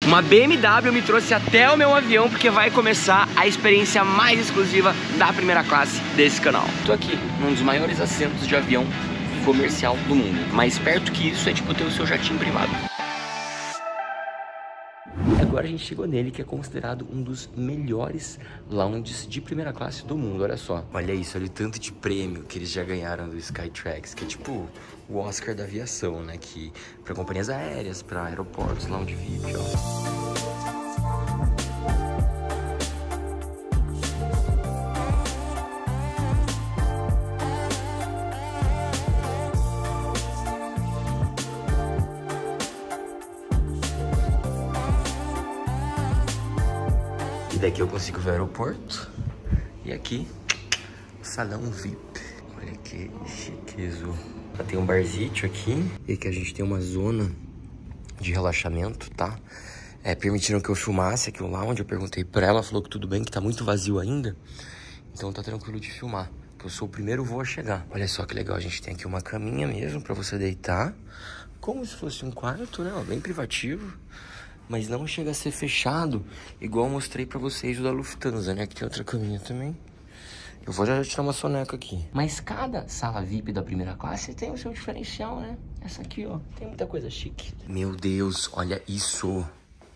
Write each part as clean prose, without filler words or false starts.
Uma BMW me trouxe até o meu avião porque vai começar a experiência mais exclusiva da primeira classe desse canal. Tô aqui num dos maiores assentos de avião comercial do mundo. Mais perto que isso é tipo ter o seu jatinho privado. Agora a gente chegou nele, que é considerado um dos melhores lounges de primeira classe do mundo, olha só. Olha isso, olha o tanto de prêmio que eles já ganharam do Skytrax, que é tipo o Oscar da aviação, né? Que para companhias aéreas, para aeroportos, lounge VIP, ó. E daqui eu consigo ver o aeroporto. E aqui, salão VIP. Olha que chiquezo. Tem um barzítio aqui. E aqui a gente tem uma zona de relaxamento, tá? Permitiram que eu filmasse aqui o lounge. Eu perguntei pra ela, falou que tudo bem, que tá muito vazio ainda. Então tá tranquilo de filmar, que eu sou o primeiro voo a chegar. Olha só que legal, a gente tem aqui uma caminha mesmo pra você deitar. Como se fosse um quarto, né? Bem privativo. Mas não chega a ser fechado, igual eu mostrei pra vocês o da Lufthansa, né? Aqui tem outra caminha também. Eu vou já tirar uma soneca aqui. Mas cada sala VIP da primeira classe tem o seu diferencial, né? Essa aqui, ó, tem muita coisa chique. Meu Deus, olha isso.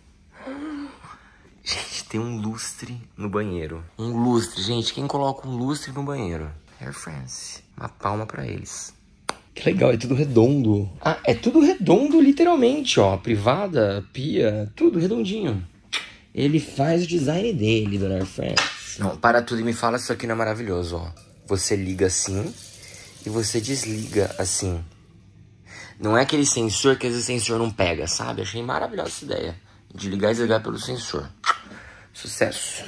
Gente, tem um lustre no banheiro. Um lustre, gente, quem coloca um lustre no banheiro? Air France. Uma palma pra eles. Que legal, é tudo redondo. Ah, é tudo redondo literalmente, ó. Privada, pia, tudo redondinho. Ele faz o design dele, dona Air France. Não, para tudo e me fala se isso aqui não é maravilhoso, ó. Você liga assim e você desliga assim. Não é aquele sensor que às vezes o sensor não pega, sabe? Achei maravilhosa essa ideia. De ligar e desligar pelo sensor. Sucesso.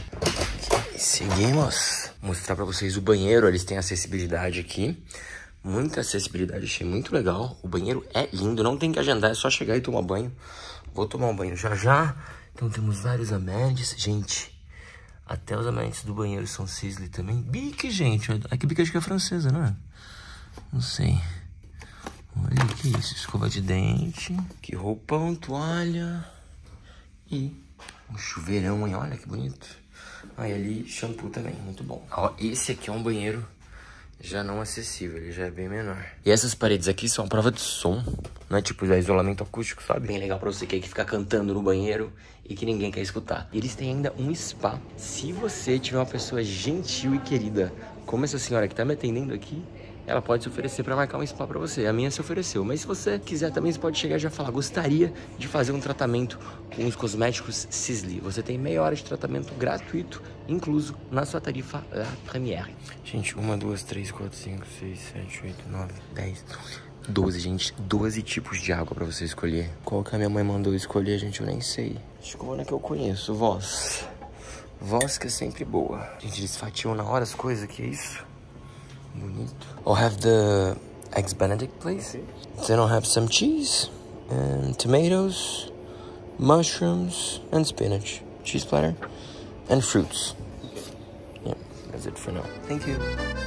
Seguimos. Vou mostrar pra vocês o banheiro. Eles têm acessibilidade aqui. Muita acessibilidade, achei muito legal. O banheiro é lindo, não tem que agendar, é só chegar e tomar banho. Vou tomar um banho já já. Então temos vários amenities. Gente, até os amenities do banheiro são Sisley também. Bique, gente. Aqui bique acho que é francesa, não é? Não sei. Olha o que é isso. Escova de dente. Que roupão, toalha. E um chuveirão, hein? Olha que bonito. Ah, e ali shampoo também, muito bom. Ó, esse aqui é um banheiro já não acessível, ele já é bem menor. E essas paredes aqui são a prova de som, né? Tipo, de isolamento acústico, sabe? Bem legal pra você que ficar cantando no banheiro e que ninguém quer escutar. E eles têm ainda um spa. Se você tiver uma pessoa gentil e querida, como essa senhora que tá me atendendo aqui, ela pode se oferecer pra marcar um spa pra você. A minha se ofereceu. Mas se você quiser também, você pode chegar e já falar: gostaria de fazer um tratamento com os cosméticos Sisley. Você tem meia hora de tratamento gratuito, incluso na sua tarifa La Première. Gente, 1, 2, 3, 4, 5, 6, 7, 8, 9, 10, 12, gente. 12 tipos de água pra você escolher. Qual que a minha mãe mandou escolher, gente? Eu nem sei. Acho que uma que eu conheço. Voz. Voz que é sempre boa. Gente, eles fatiam na hora as coisas, que é isso? Bonito. I'll have the eggs Benedict, please. Then I'll have some cheese and tomatoes, mushrooms and spinach, cheese platter, and fruits. Yeah, that's it for now. Thank you.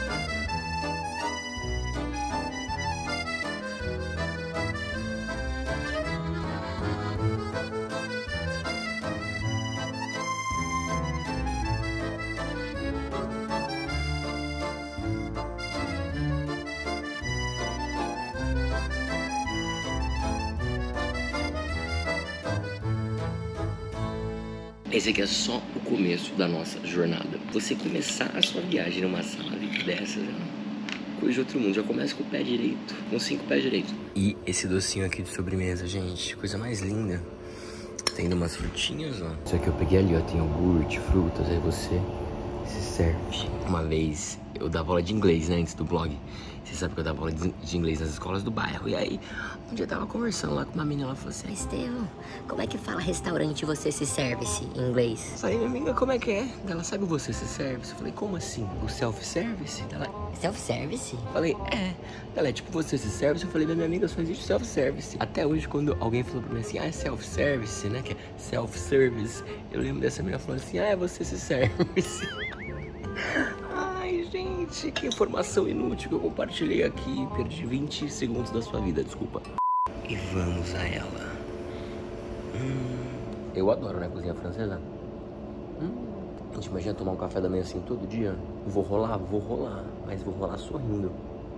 Esse aqui é só o começo da nossa jornada. Você começar a sua viagem numa sala dessas é uma coisa de outro mundo. Já começa com o pé direito, com 5 pés direitos. E esse docinho aqui de sobremesa, gente, coisa mais linda. Tem umas frutinhas, ó. Isso aqui eu peguei ali, ó, tem iogurte, frutas, aí você se serve. Uma vez eu dava aula de inglês, né, antes do blog. Você sabe que eu dava aula de inglês nas escolas do bairro. E aí, um dia eu tava conversando lá com uma menina, ela falou assim: Estevão, como é que fala restaurante você se service em inglês? Eu falei: minha amiga, como é que é? Ela: sabe o você se service? Eu falei: como assim? O self-service? Ela: self-service? Eu falei: é. Ela: é tipo você se service? Eu falei: minha amiga, só existe self-service. Até hoje, quando alguém falou pra mim assim: ah, é self-service, né? Que é self-service. Eu lembro dessa menina falando assim: ah, é você se service. Ai, gente, que informação inútil que eu compartilhei aqui. Perdi 20 segundos da sua vida, desculpa. E vamos a ela. Eu adoro, né, cozinha francesa. A gente imagina tomar um café da manhã assim todo dia. Vou rolar, mas vou rolar sorrindo.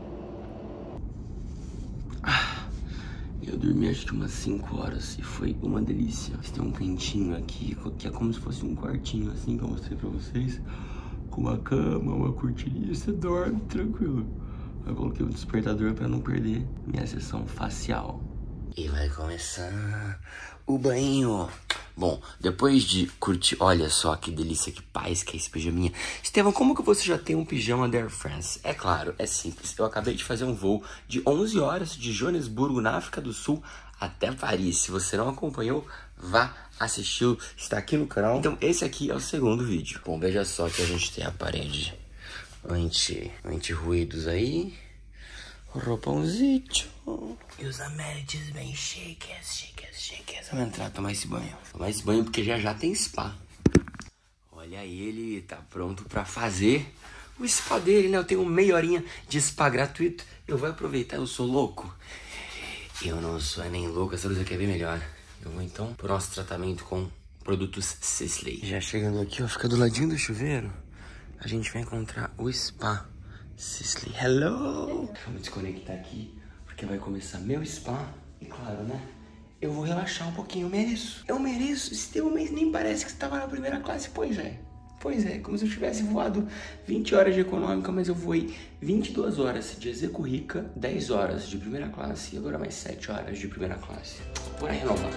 Eu dormi acho que umas 5 horas e foi uma delícia. Tem um cantinho aqui, que é como se fosse um quartinho assim, que eu mostrei pra vocês. Com uma cama, uma cortininha, você dorme tranquilo. Eu coloquei um despertador pra não perder minha sessão facial. E vai começar o banho. Bom, depois de curtir, olha só que delícia, que paz que é esse pijaminha. Estevão, como que você já tem um pijama da Air France? É claro, é simples. Eu acabei de fazer um voo de 11 horas de Joanesburgo, na África do Sul, até Paris. Se você não acompanhou, vá assistir, está aqui no canal. Então esse aqui é o segundo vídeo. Bom, veja só que a gente tem a parede anti-ruídos aí. Roupãozinho. E os amenities bem chiques. Vamos entrar, tomar esse banho. Tomar esse banho porque já tem spa. Olha aí, ele tá pronto pra fazer o spa dele, né? Eu tenho meia horinha de spa gratuito. Eu vou aproveitar, eu sou louco. Eu não sou nem louco, essa luz aqui é bem melhor. Eu vou então pro nosso tratamento com produtos Sisley. Já chegando aqui, ó, fica do ladinho do chuveiro. A gente vai encontrar o spa Sisley. Hello! Vamos desconectar aqui, porque vai começar meu spa. E claro, né? Eu vou relaxar um pouquinho, eu mereço. Esse teu mês nem parece que você tava na primeira classe. Pois é, como se eu tivesse voado 20 horas de econômica, mas eu voei 22 horas de execu rica, 10 horas de primeira classe e agora mais 7 horas de primeira classe. Bora renovar.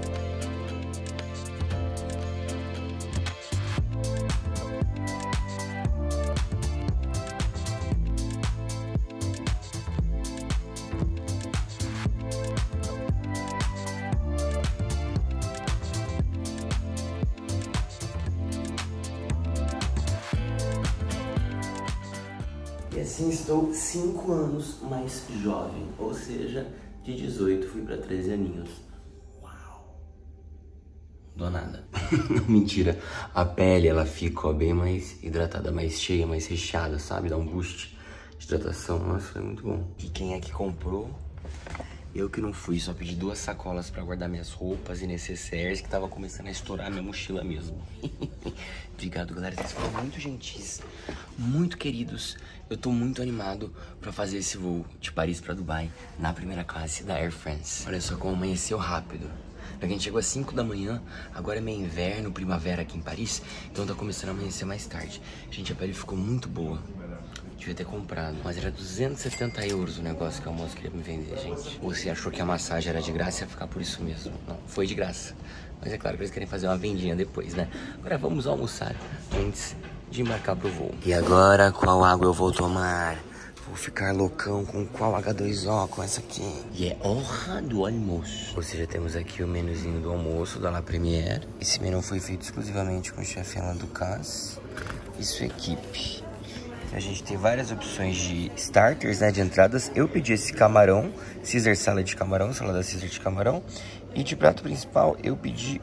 E assim estou 5 anos mais jovem, ou seja, de 18 fui pra 13 aninhos. Uau! Dou nada. Mentira, a pele ela fica bem mais hidratada, mais cheia, mais recheada, sabe? Dá um boost de hidratação, nossa, foi muito bom. E quem é que comprou? Eu que não fui, só pedi 2 sacolas pra guardar minhas roupas e necessaires, que tava começando a estourar minha mochila mesmo. Obrigado, galera, vocês foram muito gentis, muito queridos. Eu tô muito animado pra fazer esse voo de Paris pra Dubai na primeira classe da Air France. Olha só como amanheceu rápido. A gente chegou às 5 da manhã, agora é meio inverno, primavera aqui em Paris, então tá começando a amanhecer mais tarde. Gente, a pele ficou muito boa. Devia ter comprado, mas era 270 euros o negócio que a moça queria me vender, gente. Você achou que a massagem era de graça e ia ficar por isso mesmo? Não, foi de graça. Mas é claro que eles querem fazer uma vendinha depois, né? Agora vamos almoçar antes de embarcar pro voo. E agora, qual água eu vou tomar? Vou ficar loucão com qual H2O, com essa aqui. E é hora do almoço. Ou seja, temos aqui o menuzinho do almoço da La Première. Esse menu foi feito exclusivamente com o chefe Alain Ducasse e sua equipe. A gente tem várias opções de starters, né, de entradas. Eu pedi esse camarão, Caesar salad de camarão, salada Caesar de camarão. E de prato principal eu pedi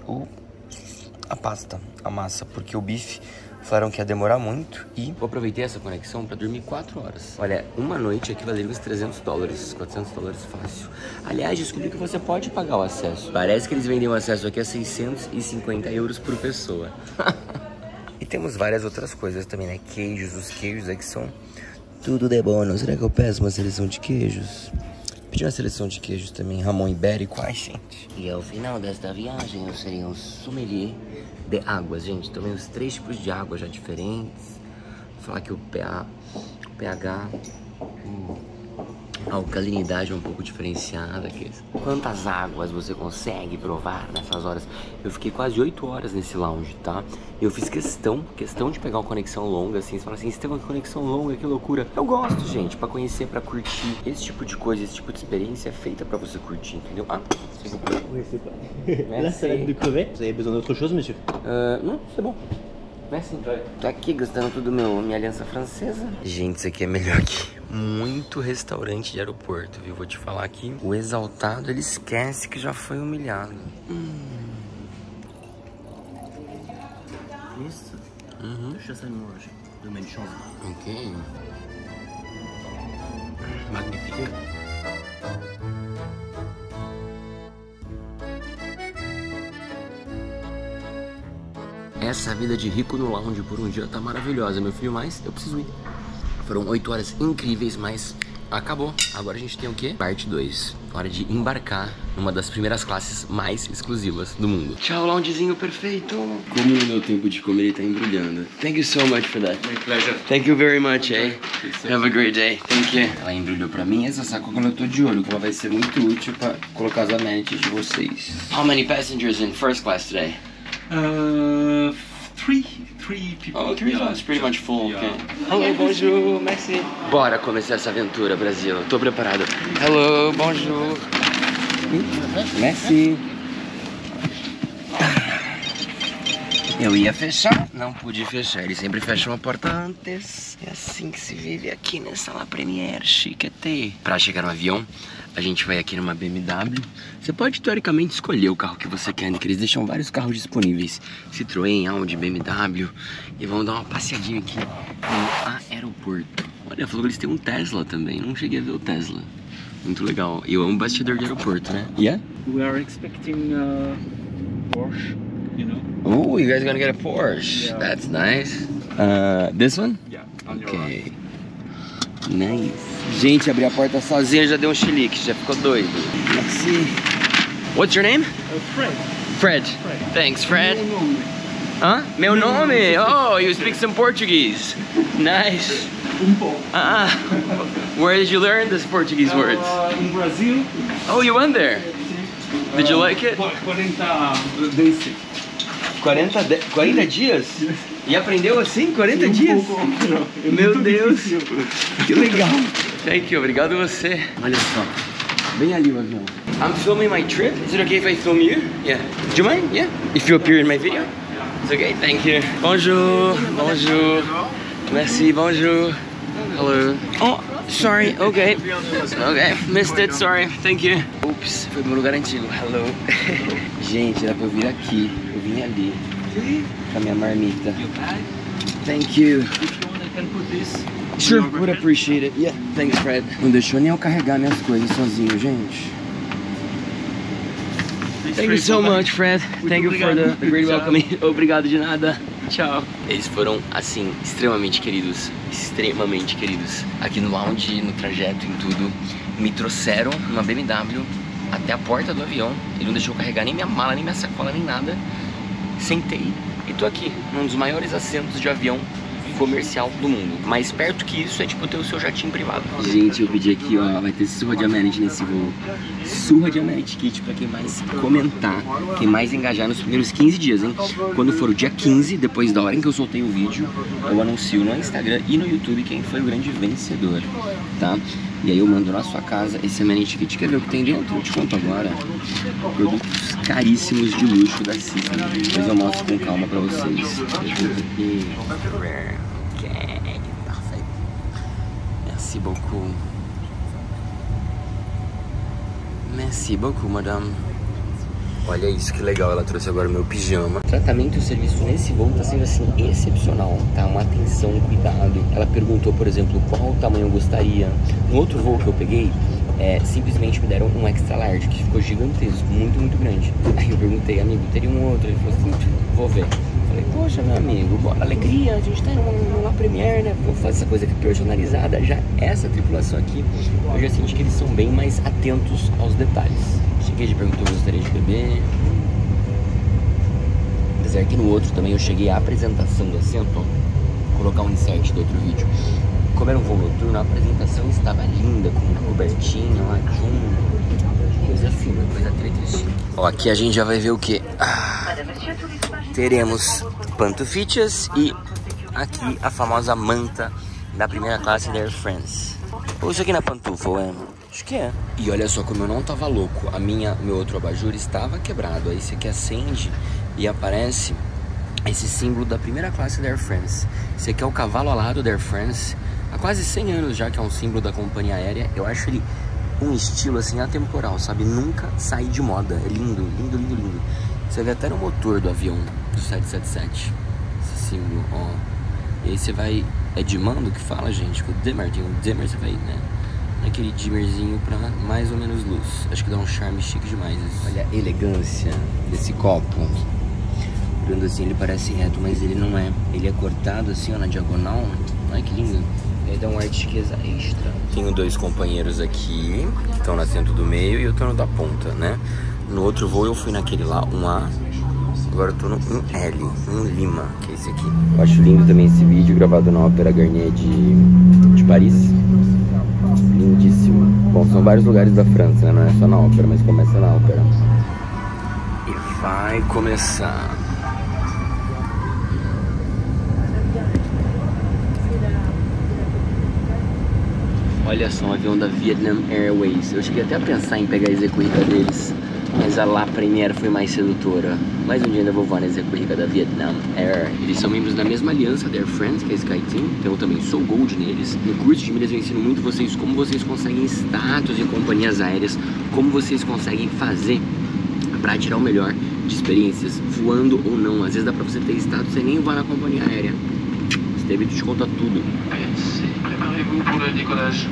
a pasta, a massa, porque o bife falaram que ia demorar muito. E eu aproveitei essa conexão para dormir 4 horas. Olha, uma noite aqui valeria uns $300, $400 fácil. Aliás, descobri que você pode pagar o acesso. Parece que eles vendem o acesso aqui a 650 euros por pessoa. E temos várias outras coisas também, né? Queijos, os queijos aqui são tudo de bom. Será que eu peço uma seleção de queijos? Pedi uma seleção de queijos também, Ramon Ibérico. Ai, gente. E ao final desta viagem eu serei um sommelier de águas, gente. Tomei uns 3 tipos de água já diferentes. Vou falar que o pH, a alcalinidade é um pouco diferenciada aqui. Quantas águas você consegue provar nessas horas? Eu fiquei quase 8 horas nesse lounge, tá? Eu fiz questão de pegar uma conexão longa, assim. Você fala assim, você tem uma conexão longa, que loucura. Eu gosto, gente, pra conhecer, pra curtir. Esse tipo de coisa, esse tipo de experiência é feita pra você curtir, entendeu? Ah, s'il vous plaît. Oui, c'est pas. La salade de crevettes. Vous avez besoin d'autre chose, monsieur? Não, c'est bon. Merci. Tô aqui gastando tudo minha aliança francesa. Gente, isso aqui é melhor que muito restaurante de aeroporto, viu? Vou te falar aqui. O exaltado, ele esquece que já foi humilhado. Isso. Chasse à noix. Domaine chance. Ok. Magnifique. Essa vida de rico no lounge por um dia tá maravilhosa, meu filho, mas eu preciso ir. Foram 8 horas incríveis, mas acabou. Agora a gente tem o quê? Parte 2. Hora de embarcar numa das primeiras classes mais exclusivas do mundo. Tchau, loungezinho perfeito. Como no meu tempo de comer ele tá embrulhando. Thank you so much for that. My pleasure. Thank you very much, eh? Have a great day. Thank you. Ela embrulhou pra mim essa sacola, eu tô de olho, que ela vai ser muito útil pra colocar as amenities de vocês. How many passengers in first class today? Three people. Oh, 3 class, pretty much full. Yeah. Okay. Hello, bonjour, merci. Bora começar essa aventura, Brasil. Tô preparado. Hello, bonjour. Merci. Eu ia fechar, não pude fechar. Ele sempre fecha uma porta antes. É assim que se vive aqui nessa La Première Chiquete. Pra chegar no avião, a gente vai aqui numa BMW. Você pode, teoricamente, escolher o carro que você quer, né? Que eles deixam vários carros disponíveis. Citroën, Audi, BMW. E vamos dar uma passeadinha aqui no aeroporto. Olha, falou que eles têm um Tesla também. Não cheguei a ver o Tesla. Muito legal. Eu amo bastidor de aeroporto, né? Yeah? We are expecting Porsche, you know. Oh, you guys are gonna get a Porsche. Yeah. That's nice. This one? Yeah, on your Okay. right. Nice. Gente, abrir a porta sozinha já deu um chilique, já ficou doido. Let's see. What's your name? Fred. Fred. Thanks, Fred. Huh? Meu nome? Oh, you speak some Portuguese. Nice. Ah, where did you learn this Portuguese words? In Brazil. Oh, you went there. Did you like it? 40 days. 40 dias? E aprendeu assim, 40 dias? Meu Deus, que legal. Thank you, obrigado você. Olha só, bem ali o avião. I'm filming my trip. Is it okay if I film you? Yeah. Do you mind? Yeah. If you appear in my video? It's okay, thank you. Bonjour, bonjour. Merci, bonjour. Hello. Oh, sorry, okay. Okay, missed it, sorry, thank you. Oops, foi meu lugar antigo, hello. Gente, dá pra eu vir aqui, eu vim ali, com a minha marmita. Thank you. If you want, I can put this. Sure, would appreciate it. Yeah, thanks, Fred. Não deixou nem eu carregar minhas coisas sozinho, gente. Thank you so much, Fred. Thank you for the great welcome. Obrigado de nada. Tchau. Eles foram, assim, extremamente queridos. Extremamente queridos. Aqui no lounge, no trajeto, em tudo. Me trouxeram numa BMW até a porta do avião. Ele não deixou carregar nem minha mala, nem minha sacola, nem nada. Sentei e tô aqui, num dos maiores assentos de avião comercial do mundo. Mais perto que isso é tipo ter o seu jatinho privado. Gente, eu pedi aqui, ó, vai ter surra de amenity nesse voo. Surra de amenity kit pra quem mais comentar, quem mais engajar nos primeiros 15 dias, hein? Quando for o dia 15, depois da hora em que eu soltei o vídeo, eu anuncio no Instagram e no YouTube quem foi o grande vencedor, tá? E aí eu mando na sua casa esse amenity kit. Quer ver o que tem dentro? Eu te conto agora. Produtos caríssimos de luxo da Cisne. Depois eu mostro com calma pra vocês. Ok, parfait. Merci beaucoup. Merci beaucoup, madame. Olha isso, que legal, ela trouxe agora o meu pijama. O tratamento e o serviço nesse voo tá sendo assim excepcional, tá? Uma atenção, um cuidado. Ela perguntou, por exemplo, qual tamanho eu gostaria. No outro voo que eu peguei, simplesmente me deram um extra large, que ficou gigantesco, muito, muito grande. Aí eu perguntei, amigo, teria um outro? Ele falou assim, vou ver. Falei, poxa, meu amigo, bora, alegria, a gente tá numa Premiere, né? Vou fazer essa coisa aqui personalizada. Já essa tripulação aqui, eu já senti que eles são bem mais atentos aos detalhes. Cheguei de perguntou se gostaria de beber. Apesar que no outro também eu cheguei à apresentação do assento, ó. Vou colocar um insert do outro vídeo. Como era um voo noturno, a apresentação estava linda, com uma cobertinha lá junto. Coisa fina, coisa tretricinha. Ó, aqui a gente já vai ver o que? Teremos pantufichas e aqui a famosa manta da primeira classe da Air France. Pô, isso aqui não é pantufa, é? Acho que é. E olha só como eu não tava louco. Meu outro abajur estava quebrado. Aí você aqui acende e aparece esse símbolo da primeira classe da Air France. Esse aqui é o cavalo alado da Air France. Há quase 100 anos já que é um símbolo da companhia aérea. Eu acho ele um estilo assim atemporal, sabe? Nunca sai de moda. É lindo, lindo, lindo, lindo. Você vê até no motor do avião do 777. Esse símbolo, ó. E aí você vai... É de mando que fala, gente? Com o dimmer, tem um dimmer, você vai, né? Naquele dimmerzinho pra mais ou menos luz. Acho que dá um charme chique demais. Olha a elegância desse copo. Olhando assim ele parece reto, mas ele não é. Ele é cortado assim, ó, na diagonal. Olha que lindo. Aí dá um ar de chiqueza extra. Tenho dois companheiros aqui, que estão no assento do meio e eu tô no da ponta, né? No outro voo eu fui naquele lá, 1A. Agora eu tô no 1L, 1 Lima, que é esse aqui. Eu acho lindo também esse vídeo gravado na Ópera Garnier de Paris. Lindíssimo. Bom, são vários lugares da França, né? Não é só na ópera, mas começa na ópera. E vai começar. Olha só, um avião da Vietnam Airways. Eu cheguei até a pensar em pegar a executiva deles, mas a La Première foi mais sedutora. Mais um dia ainda vou voar na executiva da Vietnam Air. Eles são membros da mesma aliança da Air France, que é a SkyTeam, então eu também sou Gold neles. No curso de milhas eu ensino muito vocês como vocês conseguem status em companhias aéreas, como vocês conseguem fazer para tirar o melhor de experiências, voando ou não. Às vezes dá pra você ter status sem nem voar na companhia aérea. Steve te conta tudo. Préparez-vous pour le décollage.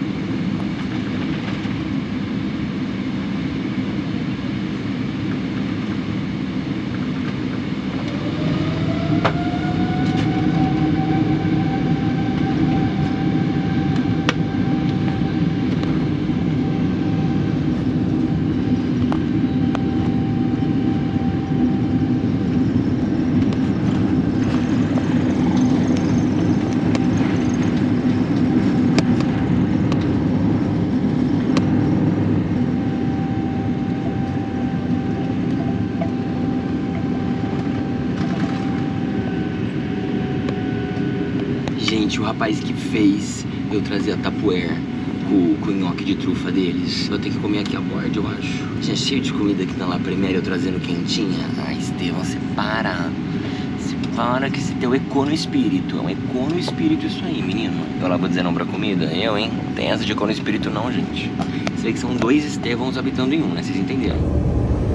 Gente, o rapaz que fez eu trazer a Tupperware com o nhoque de trufa deles, vou ter que comer aqui a bordo, eu acho. Já cheio de comida que tá lá primeiro, eu trazendo quentinha. Ai, Estevão, você para. Você para que esse teu eco no espírito. É um eco no espírito isso aí, menino. Eu lá vou dizer não pra comida? Eu, hein? Não tem essa de eco no espírito não, gente. Você vê que são dois Estevãos habitando em um, né? Vocês entenderam?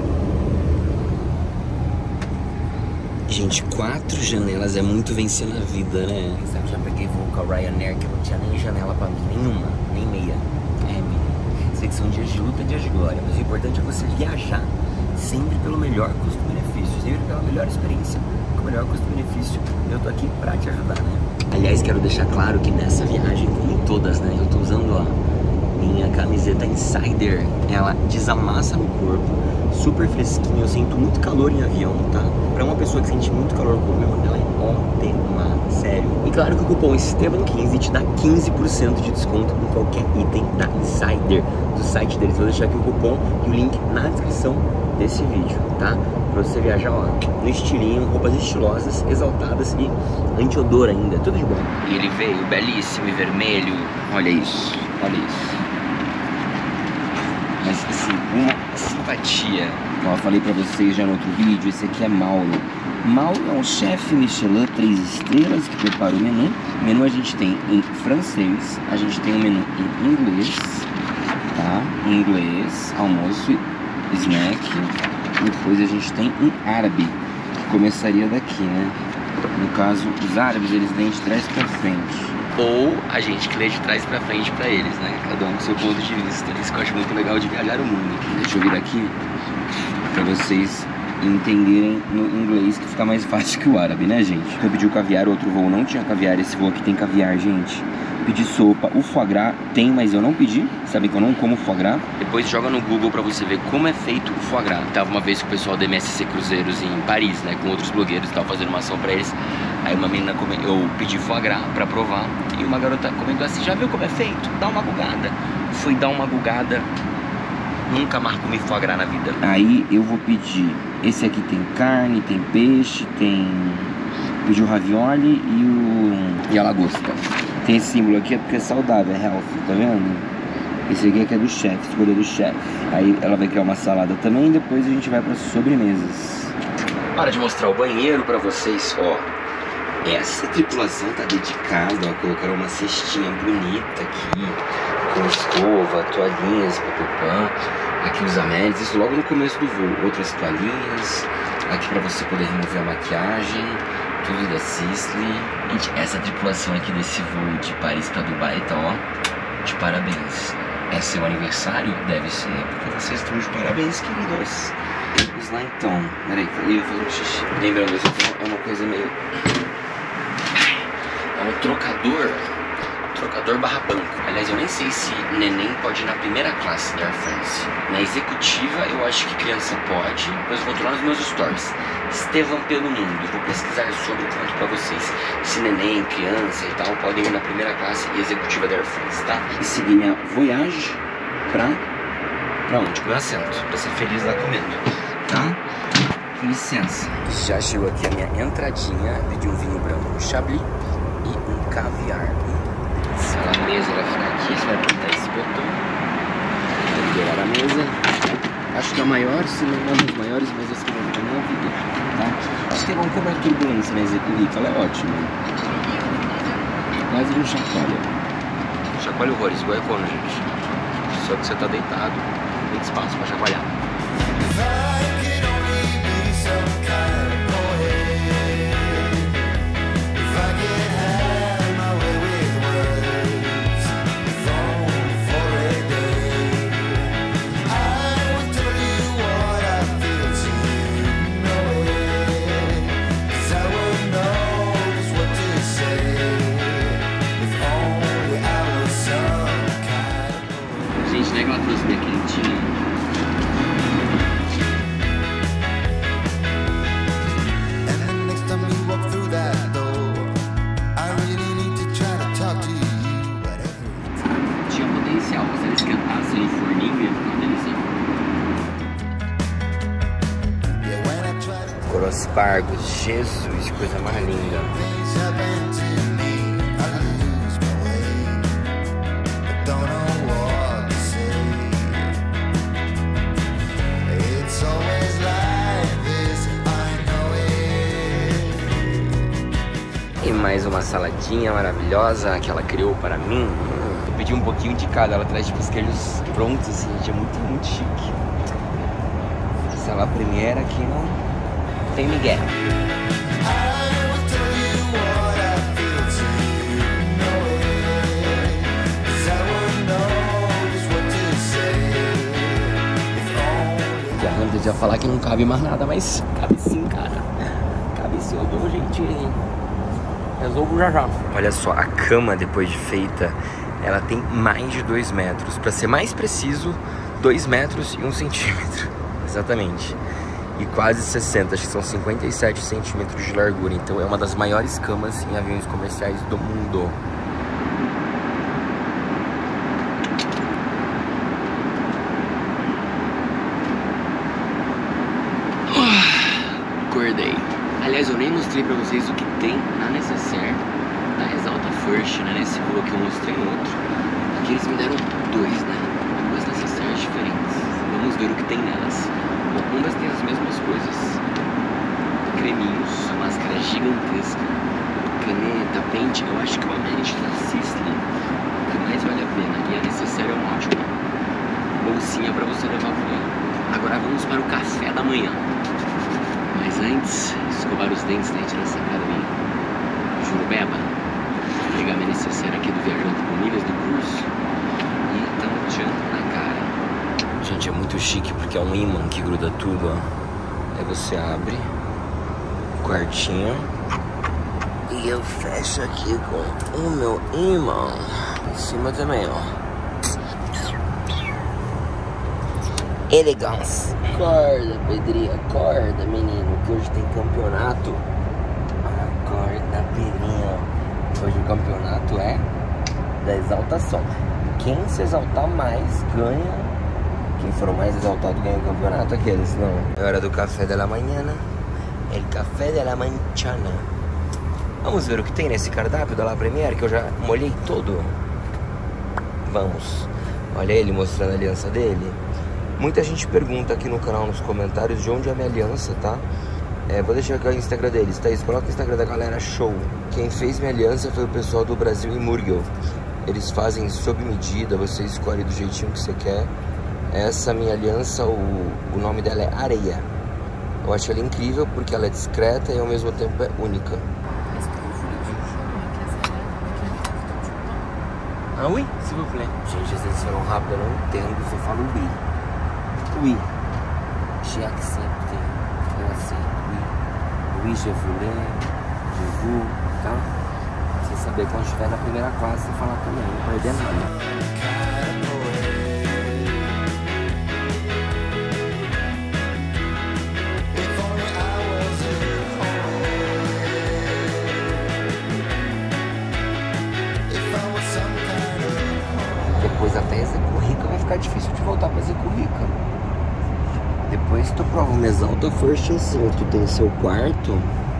Gente, 4 janelas é muito vencer na vida, né? Quem sabe já peguei voo com a Ryanair que não tinha nem janela pra mim, nenhuma, nem meia. É, menino. Sei que são dias de luta e dias de glória, mas o importante é você viajar sempre pelo melhor custo-benefício, sempre pela melhor experiência, com o melhor custo-benefício. Eu tô aqui pra te ajudar, né? Aliás, quero deixar claro que nessa viagem, como em todas, né? Eu tô usando a minha camiseta Insider. Ela desamassa no corpo. Super fresquinho, eu sinto muito calor em avião, tá? Pra uma pessoa que sente muito calor no corpo, ela é ótima, sério. E claro que o cupom Estevam15 te dá 15% de desconto em qualquer item da Insider, do site deles. Vou deixar aqui o cupom e o link na descrição desse vídeo, tá? Pra você viajar, ó, no estilinho, roupas estilosas, exaltadas e anti-odor ainda, tudo de bom. E ele veio belíssimo e vermelho, olha isso, olha isso. Mas assim, uma simpatia. Como eu falei pra vocês já no outro vídeo, esse aqui é Mauro. Mauro é um chefe Michelin 3 estrelas que prepara o menu. O menu a gente tem em francês, a gente tem o menu em inglês, tá? Em inglês, almoço, snack. Depois a gente tem em árabe, que começaria daqui, né? No caso, os árabes, eles lêem de trás pra frente. Ou a gente que lê de trás pra frente pra eles, né? Cada um com seu ponto de vista. Isso que eu acho muito legal de viajar o mundo. Deixa eu vir aqui pra vocês entenderem no inglês, que fica mais fácil que o árabe, né, gente? Eu pedi o caviar, o outro voo não tinha caviar, esse voo aqui tem caviar, gente. Pedi sopa, o foie gras tem, mas eu não pedi. Sabem que eu não como foie gras? Depois joga no Google pra você ver como é feito o foie gras. Tava uma vez com o pessoal da MSC Cruzeiros em Paris, né, com outros blogueiros, tava fazendo uma ação pra eles. Aí uma menina, eu pedi foie gras pra provar, e uma garota comentou assim, já viu como é feito? Dá uma gugada. Fui dar uma gugada, nunca mais comi foie gras na vida. Aí eu vou pedir, esse aqui tem carne, tem peixe, tem... Pedi o ravioli e a lagosta. Tem esse símbolo aqui, é porque é saudável, é healthy, tá vendo? Esse aqui é que é do chefe, escolha do chefe. Aí ela vai criar uma salada também e depois a gente vai para sobremesas. Hora de mostrar o banheiro para vocês, ó. Essa tripulação tá dedicada, ó, colocaram uma cestinha bonita aqui, com escova, toalhinhas, papapá. Aqui os amélios, isso logo no começo do voo. Outras toalhinhas, aqui para você poder remover a maquiagem. Tudo da Sisley. Gente, essa tripulação aqui desse voo de Paris pra Dubai tá, ó, de parabéns. É seu aniversário? Deve ser, porque vocês estão de parabéns, queridos. Vamos lá então. Peraí, eu ia fazer um xixi. Lembrando, isso aqui é uma coisa meio... É um trocador barra banco. Aliás, eu nem sei se neném pode ir na primeira classe da Air France. Na executiva, eu acho que criança pode. Depois eu vou lá nos meus stories. Estevão pelo mundo. Eu vou pesquisar sobre o conto pra vocês. Se neném, criança e tal, podem ir na primeira classe e executiva da Air France, tá? E seguir minha voyage pra onde? Pro meu assento. Pra ser feliz lá comendo, tá? Com licença. Já chegou aqui a minha entradinha. Pedi um vinho branco, um chablis e um caviar. Se a mesa vai ficar aqui, você vai apertar esse botão. Vou liberar a mesa. Acho que é a maior, se não uma das maiores mesas que eu vou ter na vida, tá? Acho que é bom como é turbulência na executiva, ela é ótima. Quase não chacoalha. Chacoalha horrores, igual é quando, gente. Só que você tá deitado, tem espaço pra chacoalhar. Gente, não é que ela trouxe minha quentinha? Tinha potencial, se ele esquentasse no forninho ia ficar delicioso. Corospargos, Jesus, coisa mais linda. E mais uma saladinha maravilhosa que ela criou para mim. Eu pedi um pouquinho de cada, ela traz tipo os queijos prontos assim, gente, é muito chique. Essa lá primeira aqui não tem migué. Já ia falar que não cabe mais nada, mas cabe sim, cara. Cabe sim, eu dou um jeitinho. Resolvo já. Olha só, a cama depois de feita, ela tem mais de 2 metros. Pra ser mais preciso, 2 metros e 1 centímetro. Exatamente. E quase 60, acho que são 57 centímetros de largura. Então é uma das maiores camas em aviões comerciais do mundo. Acordei. Aliás, eu nem mostrei pra vocês o que tem na necessaire da Exalta First, né? Nesse voo que eu mostrei no outro. Aqui eles me deram 2, né? 2 necessaires diferentes. Vamos ver o que tem nelas. Bom, umas tem as mesmas coisas. Creminhos, máscara gigantesca, caneta, pente. Eu acho que o ambiente da Sisley que mais vale a pena. E a necessaire é uma ótima bolsinha pra você levar fora. Agora vamos para o café da manhã. Mas antes, escovar os dentes dentro dessa academia. Jurubeba, pegar minha necessaire aqui do Viajante com Milhas do curso e então janta na cara. Gente, é muito chique porque é um imã que gruda tudo, ó. Aí você abre o quartinho e eu fecho aqui com o meu imã. Em cima também, ó. Elegância. Acorda, Pedrinho, acorda, menino, que hoje tem campeonato. Acorda, Pedrinho. Hoje o campeonato é da exaltação. Quem se exaltar mais ganha. Quem for o mais exaltado ganha o campeonato. Aqueles não. É hora do café da manhã. El café de la manchana. Vamos ver o que tem nesse cardápio da La Première, que eu já molhei todo. Vamos. Olha ele mostrando a aliança dele. Muita gente pergunta aqui no canal, nos comentários, de onde é a minha aliança, tá? Vou deixar aqui o Instagram deles, tá? Coloca o Instagram da galera, show. Quem fez minha aliança foi o pessoal do Brasil e Murgel. Eles fazem sob medida, você escolhe do jeitinho que você quer. Essa minha aliança, o nome dela é Areia. Eu acho ela incrível porque ela é discreta e ao mesmo tempo é única. Ah, oui, s'il vous plaît. Gente, às vezes falam rápido, eu não entendo, você fala oui. Oui. j'ai accepté. Eu aceito. Oui, je voulais. Je vous. Tá? Pra você saber quando estiver na primeira classe, você falar também. Não perder nada. Depois até Ezecu Rica vai ficar difícil de voltar pra Ezecu Rica. Depois tu prova uma Exalta First assim, tu tem seu quarto,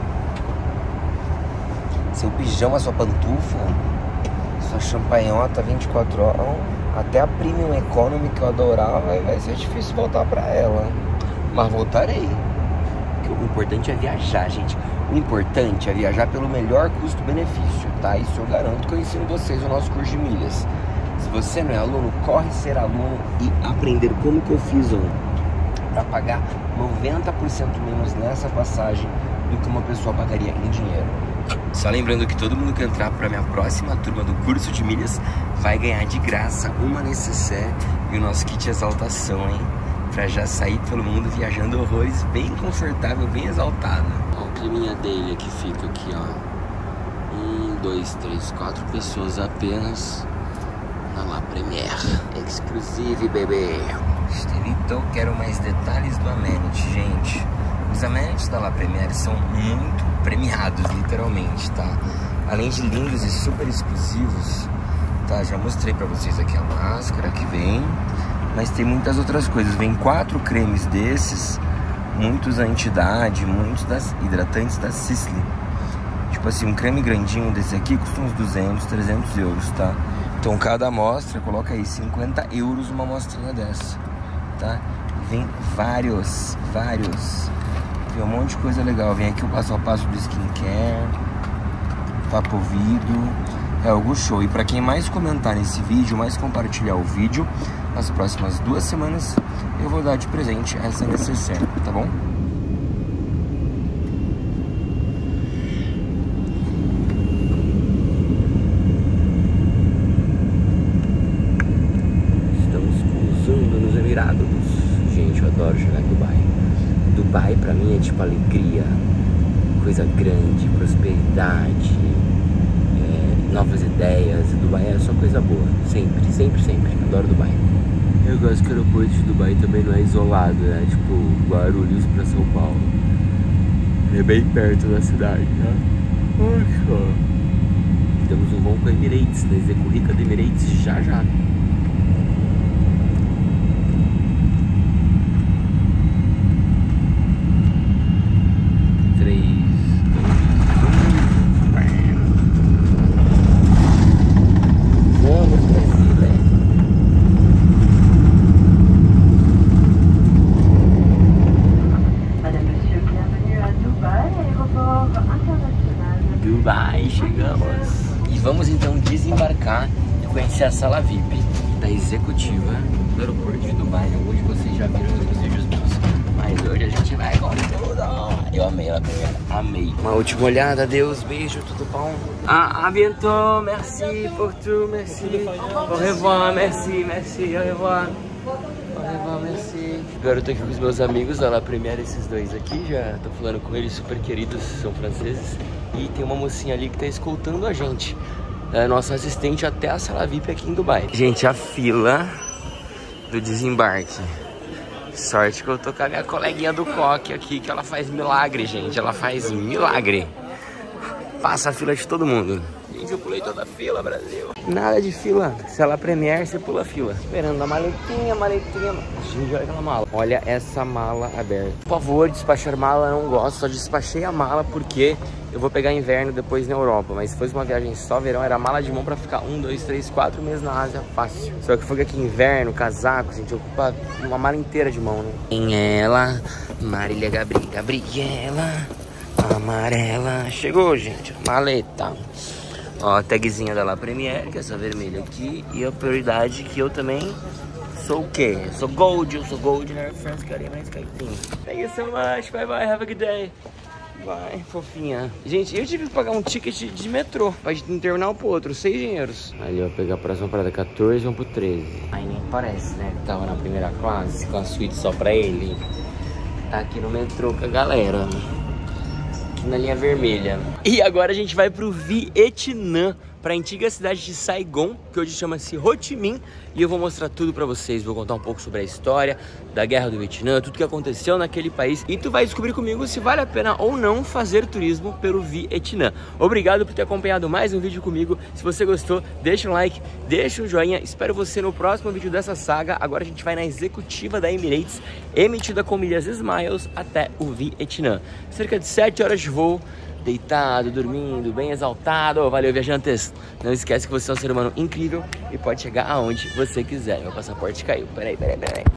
seu pijama, sua pantufa, sua champanhota 24 horas, até a Premium Economy que eu adorava, vai ser difícil voltar pra ela. Mas voltarei. Porque o importante é viajar, gente. O importante é viajar pelo melhor custo-benefício, tá? Isso eu garanto que eu ensino vocês no nosso curso de milhas. Se você não é aluno, corre ser aluno e aprender como que eu fiz para pagar 90% menos nessa passagem do que uma pessoa pagaria em dinheiro. Só lembrando que todo mundo que entrar para minha próxima turma do curso de milhas vai ganhar de graça uma necessaire e o nosso kit exaltação, hein? Pra já sair pelo mundo viajando horrores, bem confortável, bem exaltado. Olha o climinha dele que fica aqui, ó. 1, 2, 3, 4 pessoas apenas. Na La Première Exclusive, bebê. Então, quero mais detalhes do Amenity, gente. Os amenities da La Première são muito premiados, literalmente, tá? Além de lindos e super exclusivos, tá? Já mostrei pra vocês aqui a máscara que vem, mas tem muitas outras coisas. Vem 4 cremes desses, muitos anti-idade, muitos das hidratantes da Sisley. Tipo assim, um creme grandinho desse aqui custa uns 200, 300 euros, tá? Então cada amostra, coloca aí 50 euros uma amostrinha dessa, tá? Vem vários. Tem um monte de coisa legal. Vem aqui o passo a passo do skincare, Papovido. É algo show. E pra quem mais comentar nesse vídeo, mais compartilhar o vídeo, nas próximas 2 semanas eu vou dar de presente essa necessaire, tá bom? Gente, eu adoro chegar em Dubai. Dubai pra mim é tipo alegria, coisa grande, prosperidade, novas ideias. Dubai é só coisa boa, sempre. Adoro Dubai. Eu gosto que o aeroporto de Dubai também não é isolado, né? Tipo Guarulhos pra São Paulo. É bem perto da cidade, né? Poxa. Temos um voo com a Emirates, na Ezecu Rica da Emirates já. 3, 2, 1. Vamos, Brasília. Madame, Monsieur, bienvenue à Dubai, aéroport international. Dubai, chegamos. E vamos então desembarcar e conhecer a sala VIP da executiva do aeroporto de Dubai. Alguns de vocês já viram nos vídeos meus, mas hoje a gente vai com tudo. Eu amei ela primeira, amei. Uma última olhada, adeus, beijo, tudo bom? A bientôt, merci pour tout, merci. Au revoir, merci, au revoir. Au revoir, merci. Agora eu tô aqui com os meus amigos da La Première, esses dois aqui, já tô falando com eles, super queridos, são franceses. E tem uma mocinha ali que tá escoltando a gente, é a nossa assistente até a sala VIP aqui em Dubai. Gente, a fila do desembarque. Sorte que eu tô com a minha coleguinha do coque aqui, que ela faz milagre, gente. Ela faz milagre. Passa a fila de todo mundo. Gente, eu pulei toda a fila, Brasil. Nada de fila. Se ela Premiere, você pula a fila. Esperando a maletinha. Gente, olha aquela mala. Olha essa mala aberta. Por favor, despachar mala, não gosto. Só despachei a mala porque eu vou pegar inverno depois na Europa. Mas se fosse uma viagem só verão, era mala de mão pra ficar 1, 2, 3, 4 meses na Ásia, fácil. Só que foi aqui inverno, casaco, gente, ocupa uma mala inteira de mão, né? Em ela, Marília Gabriela, amarela. Chegou, gente, maleta. Ó, a tagzinha da La Première, que é essa vermelha aqui. E a prioridade que eu também sou o quê? Eu sou Gold, né? France Caribbean Skyteam. Thank you so much, bye bye, have a good day. Vai, fofinha. Gente, eu tive que pagar um ticket de metrô pra ir de um terminal pro outro, 6 dinheiros. Aí eu vou pegar a próxima parada 14 e vamos pro 13. Aí nem parece, né? Que tava na primeira classe, com a suíte só pra ele. tá aqui no metrô com a galera, aqui na linha vermelha. E agora a gente vai pro Vietnã, para a antiga cidade de Saigon, que hoje chama-se Ho Chi Minh, e eu vou mostrar tudo para vocês. Vou contar um pouco sobre a história da Guerra do Vietnã, tudo que aconteceu naquele país, e tu vai descobrir comigo se vale a pena ou não fazer turismo pelo Vietnã. Obrigado por ter acompanhado mais um vídeo comigo. Se você gostou, deixa um like, deixa um joinha. Espero você no próximo vídeo dessa saga. Agora a gente vai na executiva da Emirates, emitida com milhas Smiles até o Vietnã. Cerca de 7 horas de voo, deitado, dormindo, bem exaltado. Valeu, viajantes! Não esquece que você é um ser humano incrível e pode chegar aonde você quiser. Meu passaporte caiu. Peraí.